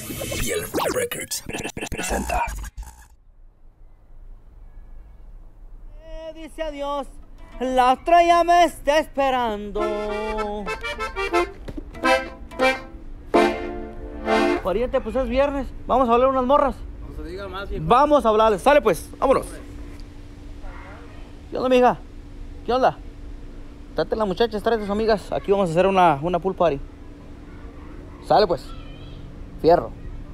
Piel Records presenta. Dice adiós, la otra ya me está esperando. Pariente, pues es viernes. Vamos a hablar unas morras. No se diga más, viejo. Vamos a hablarles. Sale pues, vámonos. ¿Qué onda, mija? ¿Qué onda? Trate las muchachas, tráete a sus amigas. Aquí vamos a hacer una pool party. Sale pues. Fierro.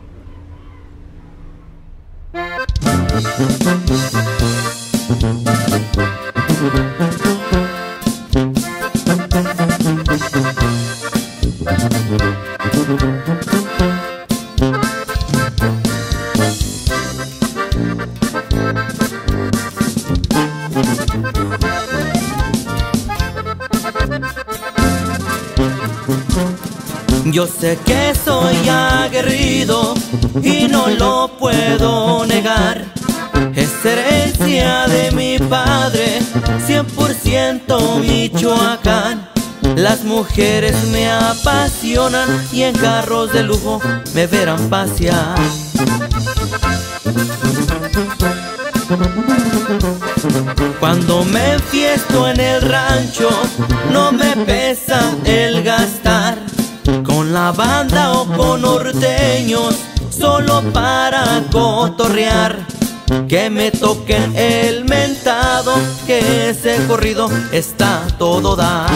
Yo sé que soy aguerrido y no lo puedo negar. Es herencia de mi padre, 100% Michoacán. Las mujeres me apasionan y en carros de lujo me verán pasear. Cuando me enfiesto en el rancho, no me pesa el gastar. Con la banda o con norteños, solo para cotorrear. Que me toquen el mentado, que ese corrido está todo dar.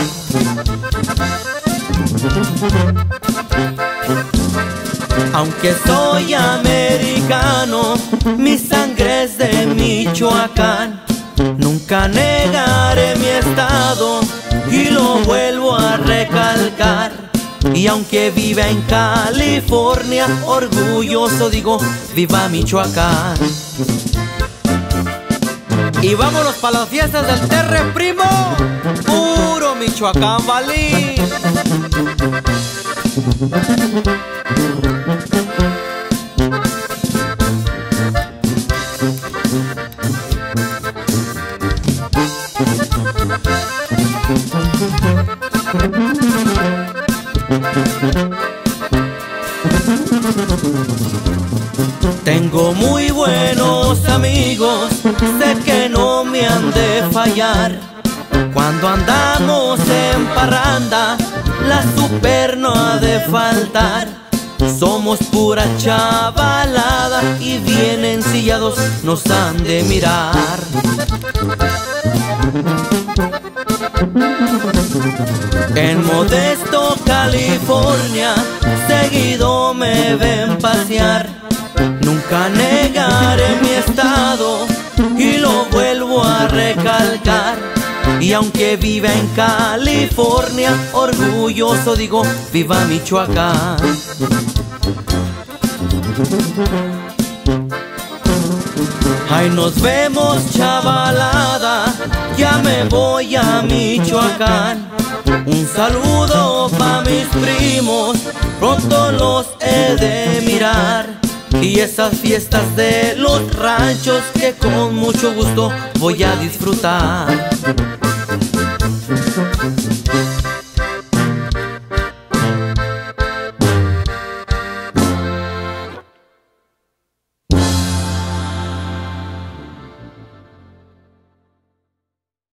Aunque soy americano, mi sangre es de Michoacán. Nunca negaré mi estado y lo vuelvo a recalcar. Y aunque viva en California, orgulloso digo, viva Michoacán. Y vámonos para las fiestas del Terre Primo, puro Michoacán, valí. Tengo muy buenos amigos, sé que no me han de fallar. Cuando andamos en parranda, la super no ha de faltar. Somos pura chavalada y bien ensillados nos han de mirar. En Modesto, California, seguido me ven pasear. Nunca negaré mi estado y lo vuelvo a recalcar. Y aunque viva en California, orgulloso digo, viva Michoacán. Ay, nos vemos chavalada, ya me voy a Michoacán. Un saludo pa' mis primos, pronto los he de mirar. Y esas fiestas de los ranchos que con mucho gusto voy a disfrutar.